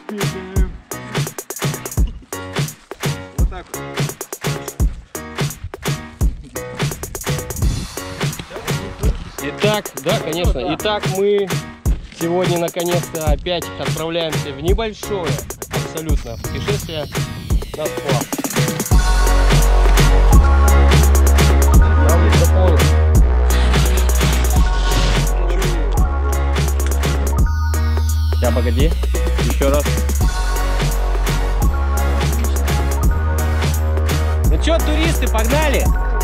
Вот так вот. Итак, да, конечно. Итак, мы сегодня наконец-то опять отправляемся в небольшое абсолютно путешествие на сплав. Сейчас, погоди, еще раз. Ну что, туристы, погнали!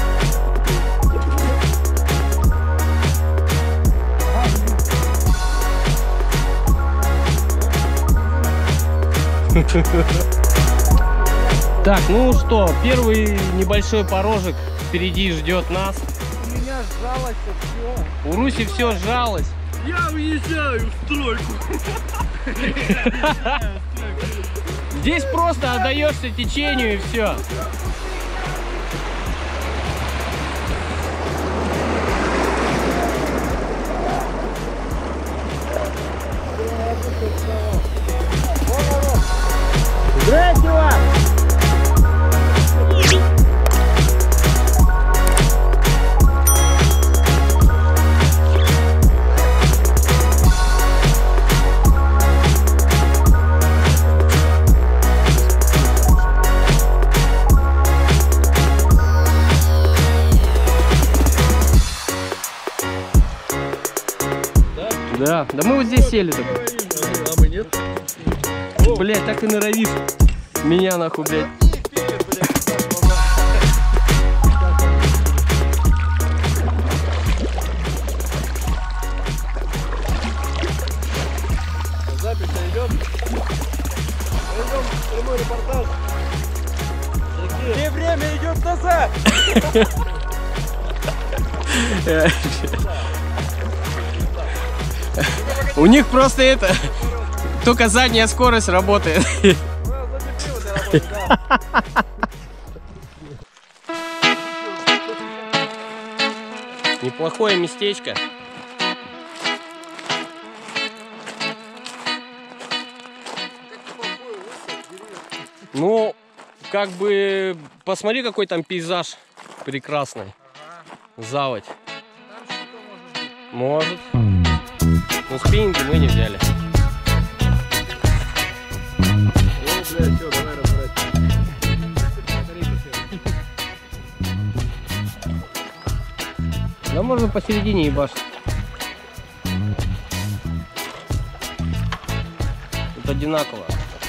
Так, ну что, первый небольшой порожек впереди ждет нас. У меня сжалось все. У Руси все сжалось. Я уезжаю в стройку. Здесь просто отдаешься течению и все. Здрасте вам! Да, да мы вот здесь сели так. А мы нет? Блять, так и норовит меня нахуй, блядь. Запись идет. Пойдем прямой репортаж. Где время идет назад. У них просто это, только задняя скорость работает. Неплохое местечко. Ну, как бы, посмотри, какой там пейзаж прекрасный. Заводь. Может. Но спиннинги мы не взяли. Ну, бля, все, давай разворачивай. Да можно посередине ебашить. Тут одинаково.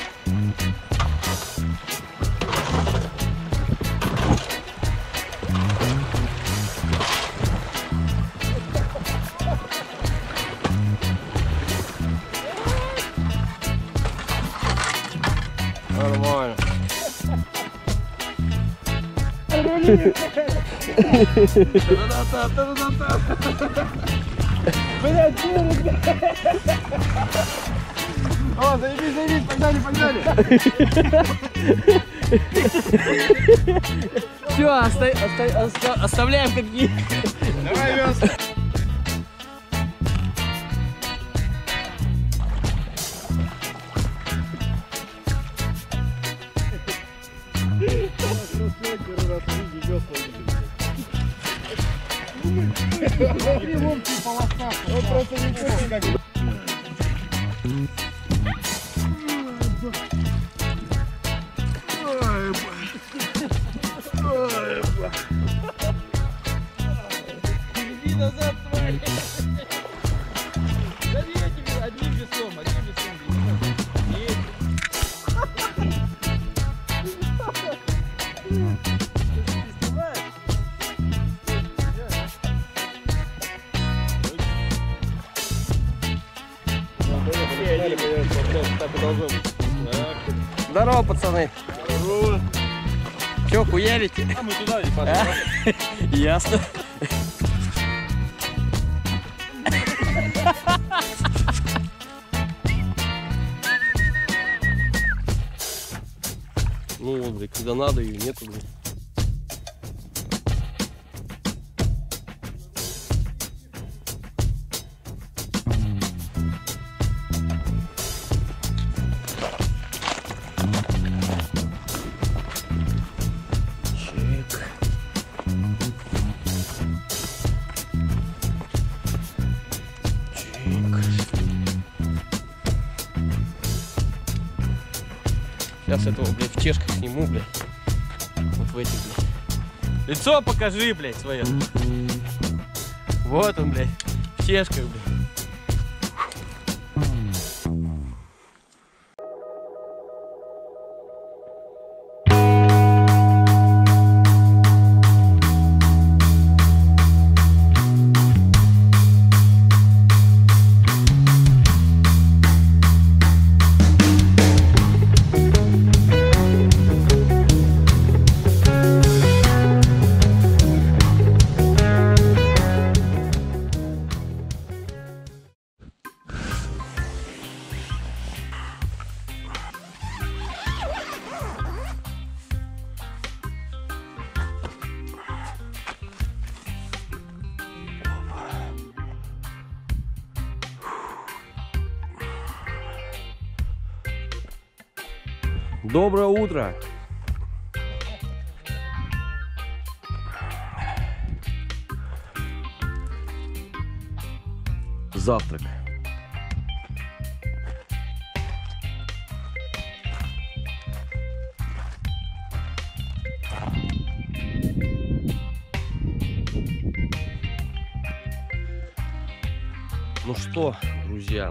Нормально. Блядь, о, заебись, заебись, погнали, погнали. Все, оставляем какие. Давай, вес. Он просто не понял, как... Иди назад, тварь! Да не, я тебе одним весом. Так и должно быть. Здорово, пацаны. Здорово. Че, хуярите? А мы туда и пошли. Ясно. Ну вот, блин, когда надо, ее нету, блин. Сейчас этого, блядь, в чешках сниму, блядь. Вот в этих, блядь. Лицо покажи, блядь, свое. Вот он, блядь, в чешках, блядь. Доброе утро! Завтрак. Ну что, друзья,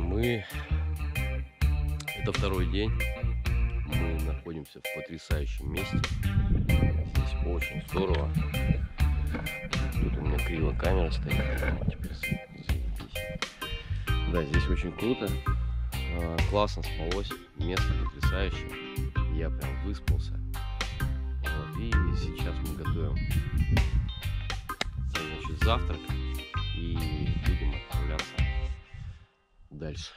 это второй день. Мы находимся в потрясающем месте. Здесь очень здорово. Тут у меня криво камера стоит. Теперь заебись. Да, здесь очень круто. Классно спалось. Место потрясающее. Я прям выспался. Вот. И сейчас мы готовим, значит, завтрак. И будем отправляться дальше.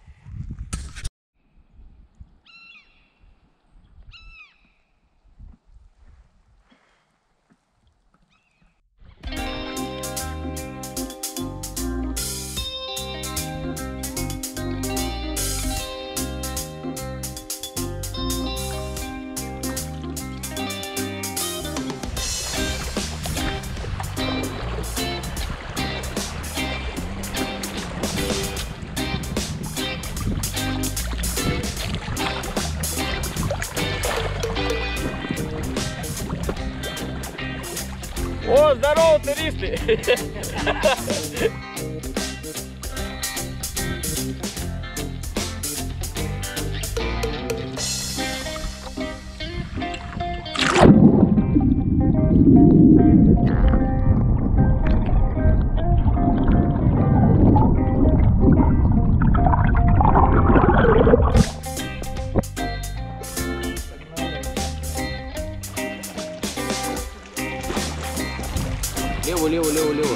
О, здорово, туристы! Лево, лево, лево, лево.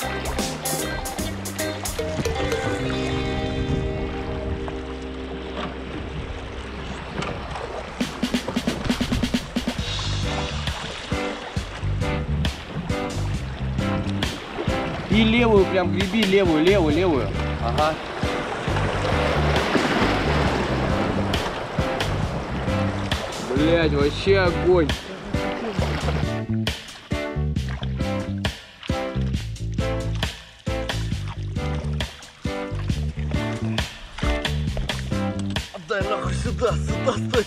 И левую прям греби, левую, левую, левую. Ага. Блять, вообще огонь. Отдай нахуй сюда, стой.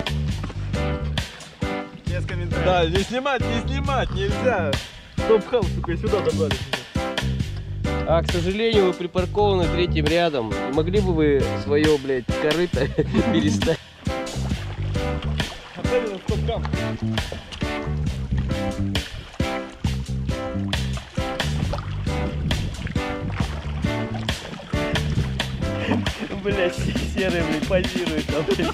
Без комментариев. Да, не снимать нельзя. Стоп-хам, сука, сюда добрались. А, к сожалению, вы припаркованы третьим рядом. Не могли бы вы свое, блядь, корыто переставить? Отдай на стоп-хам. Блядь, серый, блядь, позирует там, блядь.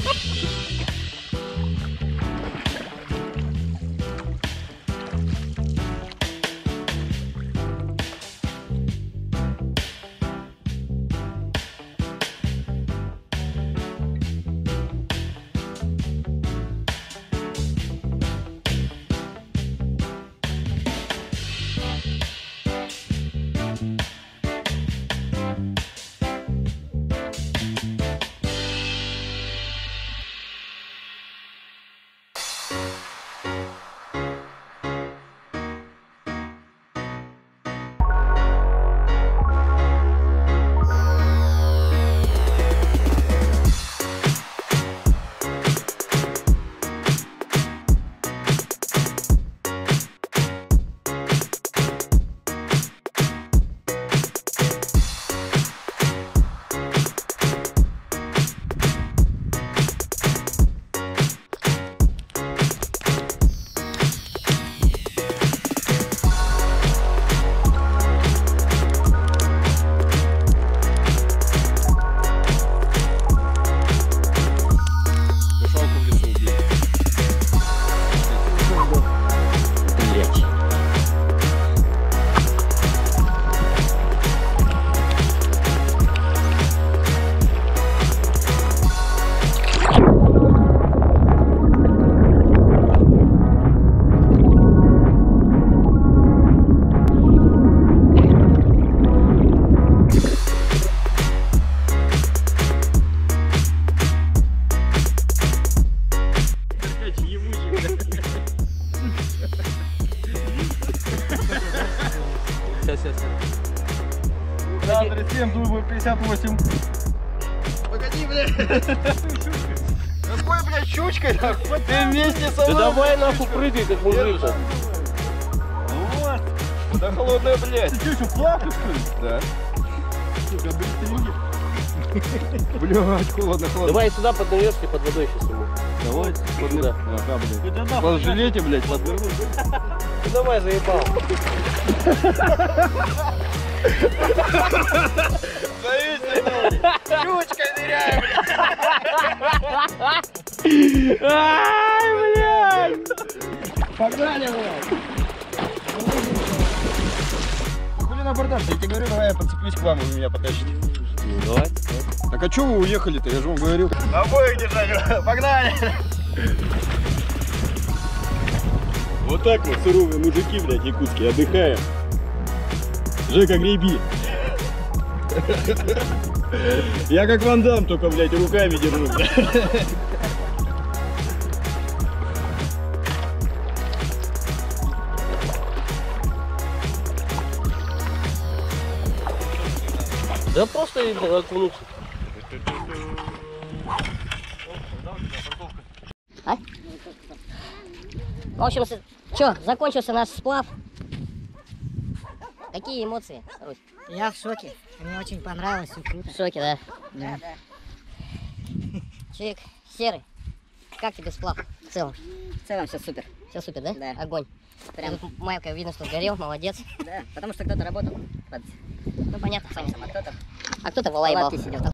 57, думаю, 58. Погоди, блядь. Какой, блядь, щучкой? Ты вместе со Да мной. давай нахуй прыгай, как мужик-то. Вот. Да холодная, блядь. Ты что, еще плаваешь, что ли? Да. Блядь, холодно. Давай сюда поднырнешься, под водой сейчас ему. Давай, Сюда. Ага, блядь. Иди нахуй. Вас жилете, блядь, поднырнуть. Ну давай, заебал. Щучкой ныряем, Ай, блядь! Погнали, блядь. Хули на бордаж, я тебе говорю, давай я подцеплюсь к вам, вы меня потащите. Ну давай. Так а чё вы уехали-то? Я же вам говорил. Обоих держать. Погнали. Вот так вот суровые мужики, блядь, якутские, отдыхаем. Жека, греби. Я как Ван Дам, только, блядь, руками держу. Да просто окунуться. В общем, что, закончился наш сплав. Какие эмоции, Русь? Я в шоке. Мне очень понравилось, все круто. В шоке, да? Да. Человек серый. Как тебе сплав в целом? В целом все супер. Все супер, да? Да. Огонь. Прям. Тут Майка видно, что горел, молодец. Да, потому что кто-то работал. Ну понятно, понятно. А кто-то А кто-то волейбол. палатке сидел.